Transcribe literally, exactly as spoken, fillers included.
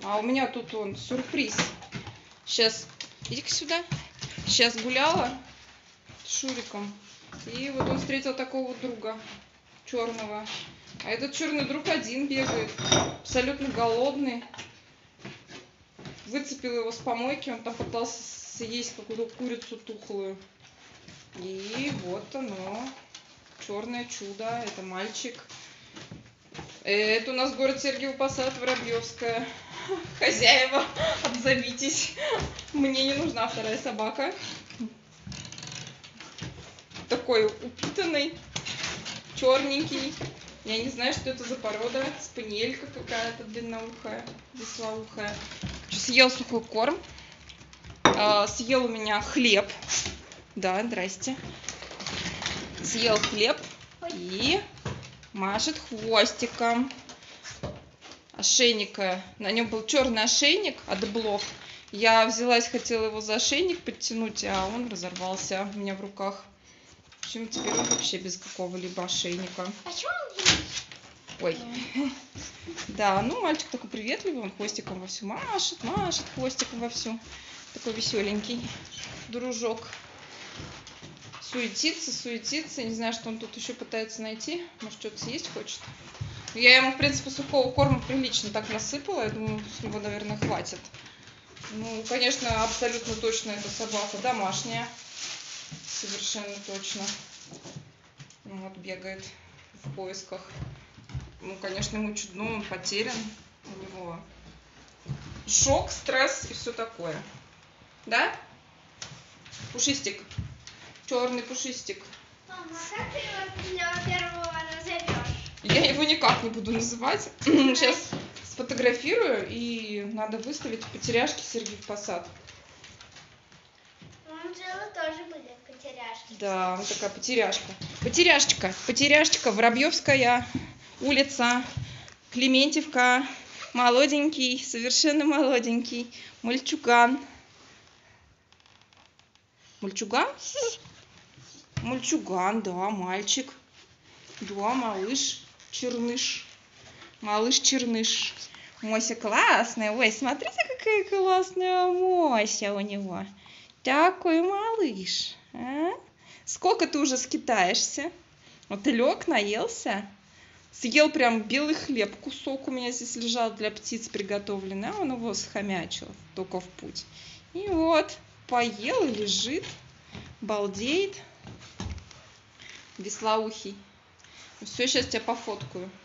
А у меня тут он сюрприз. Сейчас, иди-ка сюда. Сейчас гуляла с Шуриком. И вот он встретил такого вот друга черного. А этот черный друг один бегает. Абсолютно голодный. Выцепил его с помойки. Он там пытался съесть какую-то курицу тухлую. И вот оно. Черное чудо. Это мальчик. Это у нас город Сергиев Посад, Воробьевская. Хозяева, отзовитесь. Мне не нужна вторая собака. Такой упитанный, черненький. Я не знаю, что это за порода. Спаниелька какая-то длинноухая, веслоухая. Съел сухой корм. Съел у меня хлеб. Да, здрасте. Съел хлеб и машет хвостиком. Ошейника. На нем был черный ошейник от блох. Я взялась, хотела его за ошейник подтянуть, а он разорвался у меня в руках. В общем, теперь он вообще без какого-либо ошейника. А что он делает? Ой. Да, ну мальчик такой приветливый, он хвостиком вовсю машет, машет хвостиком вовсю. Такой веселенький дружок. Суетится, суетится. Не знаю, что он тут еще пытается найти. Может, что-то съесть хочет. Я ему, в принципе, сухого корма прилично так насыпала. Я думаю, с него, наверное, хватит. Ну, конечно, абсолютно точно эта собака домашняя. Совершенно точно. Ну, вот бегает в поисках. Ну, конечно, ему чудно, он потерян. У него шок, стресс и все такое. Да? Пушистик. Черный пушистик. Мама, а как ты его для первого назовешь? Я его никак не буду называть. Сейчас сфотографирую и надо выставить в потеряшке Сергиев Посад. Он же тоже будет потеряшки. Да, вот такая потеряшка. Потеряшечка, потеряшечка, Воробьевская улица, Клементьевка, молоденький, совершенно молоденький, мальчуган. Мальчуган? Мальчуган, да, мальчик. Да, малыш, черныш. Малыш черныш. Мося классная. Ой, смотрите, какая классная Мося у него. Такой малыш. А? Сколько ты уже скитаешься? Вот ты лег, наелся. Съел прям белый хлеб. Кусок у меня здесь лежал для птиц приготовленный. А он его схомячил только в путь. И вот, поел и лежит. Балдеет. Веслоухий. Все, сейчас тебя пофоткаю.